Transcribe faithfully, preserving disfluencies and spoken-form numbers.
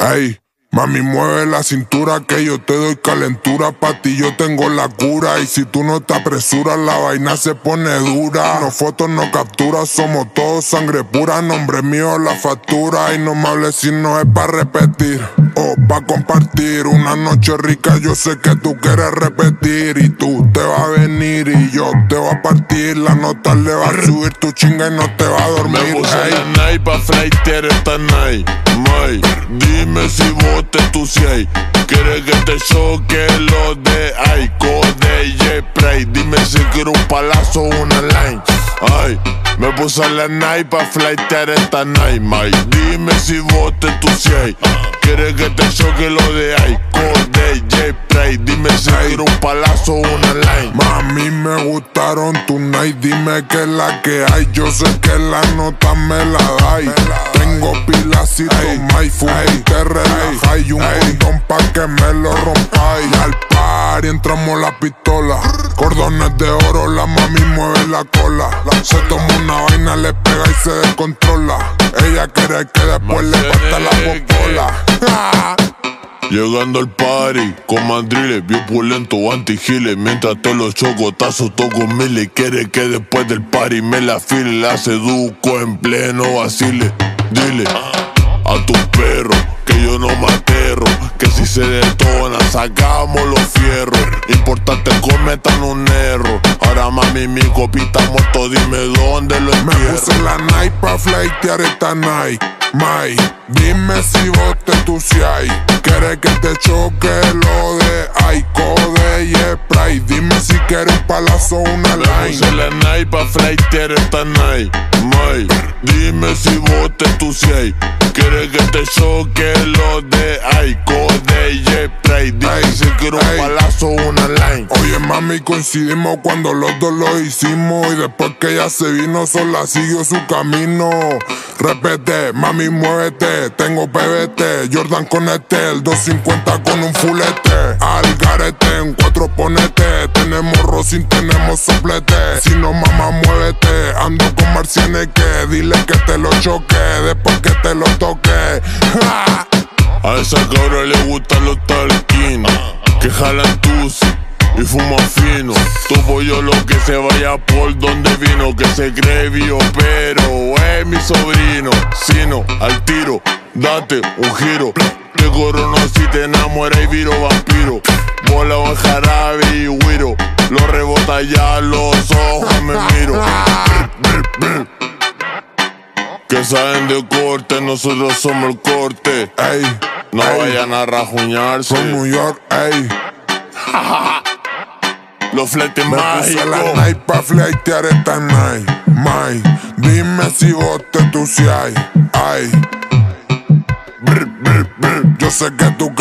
Ey, mami, mueve la cintura que yo te doy calentura. Pa' ti yo tengo la cura. Y si tú no te apresuras, la vaina se pone dura. No fotos, no capturas, somos todos sangre pura. Nombre mío la factura. Y no me hables si no es pa' repetir o pa' compartir. Una noche rica yo sé que tú quieres repetir. Y tú te vas a venir y yo te voy a partir. La nota le va a subir tu chinga y no te va a dormir. Me puse hey. La night pa' flightear esta night, may. Dime si vos te entusias. Quieres que te choque lo de Aiko de J-Spray. Dime si quiero un palazo o una line. Ay, me puse la night pa' flightear esta night, may. Dime si vos te entusias. Quieres que te choque lo de Aiko de J-Spray. Dime si quiero un palazo o una line. Mami, me gustaron tu night. Dime que es la que hay. Yo sé que la nota me la dais. Tengo pilacito, my full y te relajáis. Un condón pa' que me lo rompáis. Y al party entramos la pistola. Cordones de oro, la mami mueve la cola. Se toma una vaina, le pega y se descontrola. Ella quiere que después le parta la popola. Llegando al party con mandriles, bien pulento, anti-giles. Mientras te los chocotazos toco miles. Quiere que después del party me la file. La seduco en pleno vacile. Dile a tu perro que yo no me aterro, que si se detona sacamos los fierros. Importante cometan un error. Ahora mami mi copita muerto, dime dónde lo entierro. Me puse la night pa' flightear esta night, may. Dime si vos te entusias. Quieres que te choque lo de Aiko de J-Spray. Dime si quieres un palazo o una line. Me puse la night pa' flightear esta night, may. Dime si vos te entusias. Quieres que te choque lo de Aiko de J-Spray. Dime si quiero un palazo o una line. Oye mami, coincidimos cuando los dos lo hicimos. Y después que ella se vino sola siguió su camino. Repete, mami muévete. Tengo P B T, Jordan con este, el doscientos cincuenta con un fulete. Al garete, en cuatro ponete. Tenemos rosin, tenemos soplete. Si no mamá muévete. Ando con Marcianeque, dile que te lo choque después que te lo toque. ¡Ja! A esa cabra le gustan los talquines, que jalan tus y fuman fino. Topo yo lo que se vaya por donde vino, que se cree bio, pero es mi sobrino. Sino, al tiro, date un giro. Te corono si te enamoras y viro vampiro. Volado en jarabe y güiro. Lo rebota ya los ojos, me miro. Que saben de corte, nosotros somos el corte. Ey, no ey, vayan a rajuñarse. From New York, ey. Los fletes me mágicos. Me puse la night pa' flightear esta night, may. Dime si vos te entusias. Ay, brr, brr, brr. Yo sé que tú